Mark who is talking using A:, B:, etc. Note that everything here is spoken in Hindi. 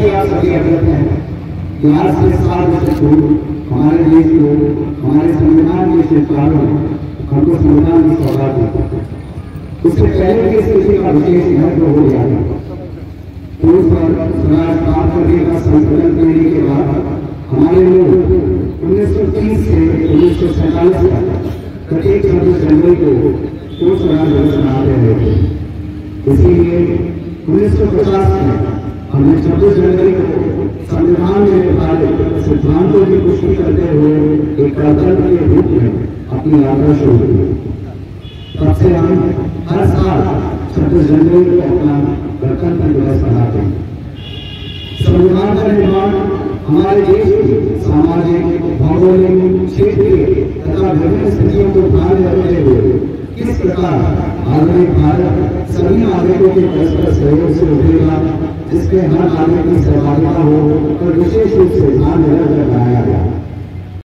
A: आप सभी अवगत हैं कि आज से 7 वर्ष पूर्व हमारे देश को हमारे संविधान के शिल्पकारों हमको संविधान की सौगात दी। उससे पहले की स्थिति का विशेष महत्व हो गया था। पुरुष पर स्वराज प्राप्त करने का संकल्प लेने के बाद हमारे लोग 1930 से 1947 तक प्रत्येक 26 जनवरी को पूर्ण स्वराज दिवस मनाते रहे थे। इसीलिए 1950 में हमने 26 जनवरी को संविधान में निर्धारित सिद्धांतों की पुष्टि करते हुए एक कर्तव्य के रूप में अपनी यात्रा शुरू की। तब से हम हर साल 26 जनवरी को अपना गणतंत्र दिवस मनाते हैं। संविधान का निर्माण हमारे देश की सामाजिक, भौगोलिक, क्षेत्रीय तथा विभिन्न स्थितियों को ध्यान में रखते हुए किस प्रकार आधुनिक भारत सभी नागरिकों के परस्पर सहयोग से उभरेगा, जिसमें हर नागरिक की सहभागिता